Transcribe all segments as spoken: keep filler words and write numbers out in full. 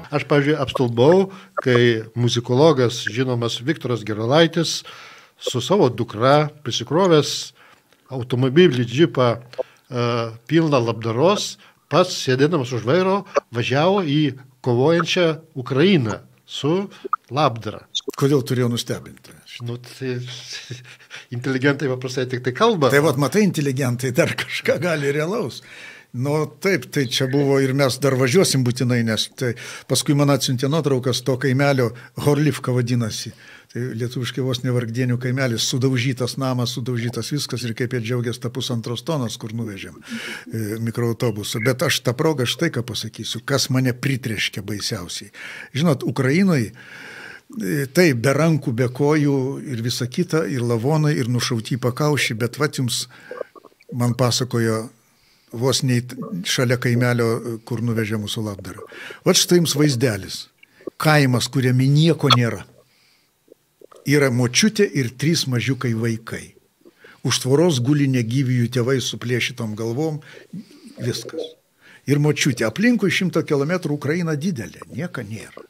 aš, pavyzdžiui, apstulbau, kai muzikologas, žinomas Viktoras Gerulaitis, su savo dukra prisikrovęs automobilį džipą uh, pilną labdaros, pats sėdėdamas už vairo važiavo į kovojančią Ukrainą su labdara. Kodėl turėjo nustebinti? Nu, tai inteligentai paprastai tik tai kalba. Tai vat, matai, inteligentai dar kažką gali realaus. Nu, taip, tai čia buvo ir mes dar važiuosim būtinai, nes tai paskui man atsiuntė nuotraukas to kaimelio, Horlivka vadinasi. Tai lietuviškai vos nevargdienių kaimelis, sudaužytas namas, sudaužytas viskas ir kaip jie džiaugiasi tą pusantros tonos, kur nuvežėm e, mikroautobusą. Bet aš tą progą štai ką pasakysiu, kas mane pritreškia baisiausiai. Žinot, Ukrainoje e, tai be rankų, be kojų ir visa kita, ir lavonai, ir nušauti pakaušį, bet vat jums man pasakojo vos nei šalia kaimelio, kur nuvežė mūsų labdarą. Vat štai jums vaizdelis. Kaimas, kuriame nieko nėra. Yra močiutė ir trys mažiukai vaikai. Už tvoros guli negyvijų tėvai su plėšytom galvom. Viskas. Ir močiutė. Aplinkui šimto kilometrų Ukraina didelė. Nieka nėra.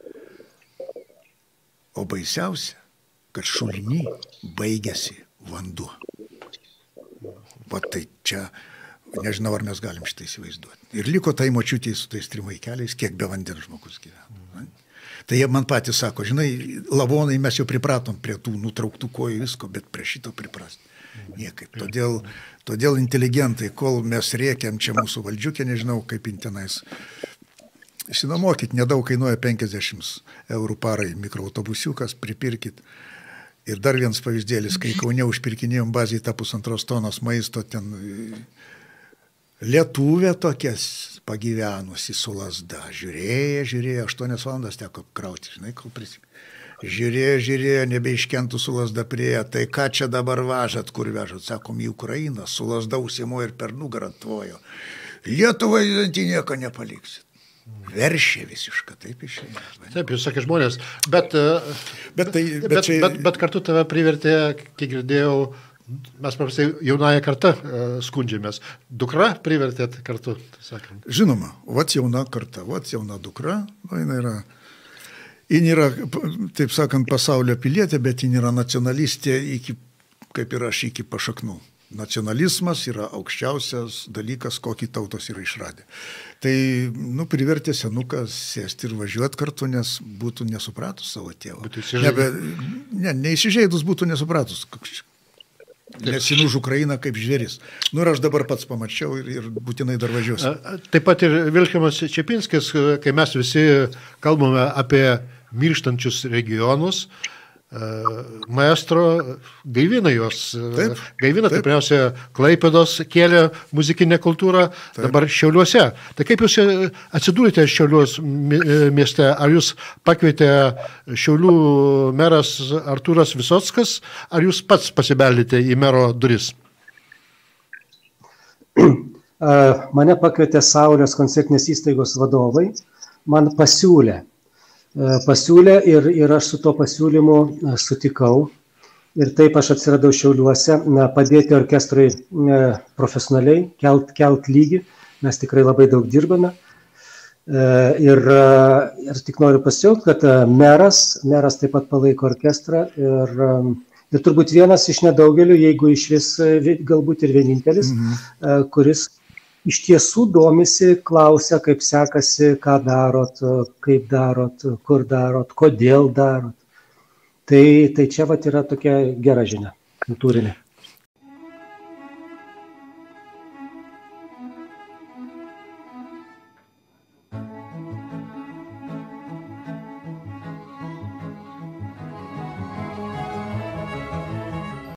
O baisiausia, kad šuliny baigėsi vanduo. Va tai čia, nežinau, ar mes galim šitą įsivaizduoti. Ir liko tai močiutė su tais trim vaikeliais, kiek be vandens žmogus gyvena. Tai jie man patys sako, žinai, lavonai mes jau pripratom prie tų nutrauktų kojų visko, bet prie šito priprasti niekaip. Todėl, todėl inteligentai, kol mes rėkiam čia mūsų valdžiukė, nežinau, kaip intenais. Išsinuomokit, nedaug kainuoja penkiasdešimt eurų parai mikroautobusiukas, pripirkit. Ir dar vienas pavyzdėlis, kai Kaune užpirkinėjom bazį tą pusantros tonos maisto, ten lietuvė tokias pagyvenusi su lasda. Žiūrėjo, žiūrėjo, aštuonias valandas teko krauti, žinai, kol prisimė. Žiūrėjo, žiūrėjo, nebeiškentų su lasda prieja. Tai ką čia dabar važat, kur vežat? Sakom, į Ukrainą, su lasda užsimojo ir per nugarą tvojo. Lietuvai į nieko nepaliksit. Veršė visišką, taip išėjo. Taip, jūs sakė žmonės, bet, bet, tai, bet, bet, čia... bet, bet kartu tave privertė, kiek girdėjau, mes paprastai jaunąją kartą uh, skundžiamės. Dukra privertėt kartu, sakant. Žinoma, vat jauna karta, vat jauna dukra, nu, jin yra, jin yra, taip sakant, pasaulio pilietė, bet jin yra nacionalistė, iki, kaip ir aš, iki pašaknų. Nacionalizmas yra aukščiausias dalykas, kokį tautos yra išradę. Tai, nu, privertė senukas sėsti ir važiuoti kartu, nes būtų nesupratus savo tėvą. Nebe, ne, neįsižeidus būtų nesupratus. Nes jin už Ukrainą kaip žvėris. Nu ir aš dabar pats pamačiau ir, ir būtinai dar važiuosiu. Taip pat ir Vilhelmas Čepinskis, kai mes visi kalbame apie mirštančius regionus, maestro gaivina juos. Taip, gaivina, tai pirmiausia, Klaipėdos kėlė muzikinę kultūrą, taip. Dabar Šiauliuose. Tai kaip jūs atsidūrėte Šiauliuos mieste? Ar jūs pakvietė Šiaulių meras Artūras Visockas, ar jūs pats pasibeldėte į mero duris? Mane pakvietė Saulės koncertinės įstaigos vadovai, man pasiūlė. pasiūlė ir, ir aš su tuo pasiūlymu sutikau. Ir taip aš atsiradau Šiauliuose, padėti orkestrui profesionaliai, kelt, kelt lygį. Mes tikrai labai daug dirbame. Ir, ir tik noriu pasiūlyti, kad meras, meras taip pat palaiko orkestrą. Ir, ir turbūt vienas iš nedaugelių, jeigu iš vis galbūt ir vienintelis, mhm. kuris iš tiesų domisi, klausia, kaip sekasi, ką darot, kaip darot, kur darot, kodėl darot. Tai, tai čia vat yra tokia gera žinia, kultūrinė.